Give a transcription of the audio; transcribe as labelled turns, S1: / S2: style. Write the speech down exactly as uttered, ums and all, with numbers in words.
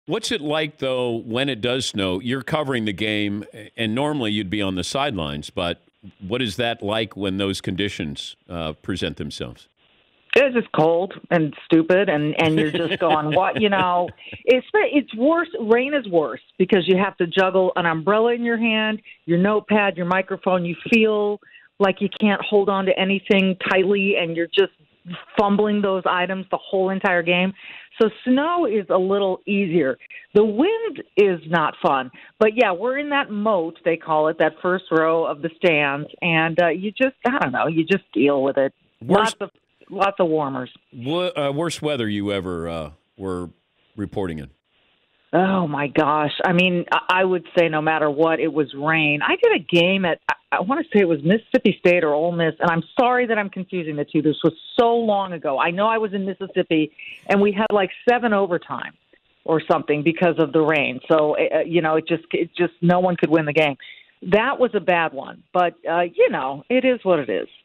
S1: What's it like, though, when it does snow? You're covering the game, and normally you'd be on the sidelines, but what is that like when those conditions uh, present themselves?
S2: It's just cold and stupid, and, and you're just going, what, you know, it's it's worse. Rain is worse because you have to juggle an umbrella in your hand, your notepad, your microphone. You feel like you can't hold on to anything tightly, and you're just fumbling those items the whole entire game. So snow is a little easier. The wind is not fun. But, yeah, we're in that moat, they call it, that first row of the stands, and uh, you just, I don't know, you just deal with it.
S1: Worst,
S2: Lots of lots of warmers.
S1: wo- uh, worst weather you ever uh, were reporting in?
S2: Oh, my gosh. I mean, I I would say no matter what, it was rain. I did a game at, I I want to say it was Mississippi State or Ole Miss, and I'm sorry that I'm confusing the two. This was so long ago. I know I was in Mississippi, and we had like seven overtime or something because of the rain. So, uh, you know, it just, it just, no one could win the game. That was a bad one. But, uh, you know, it is what it is.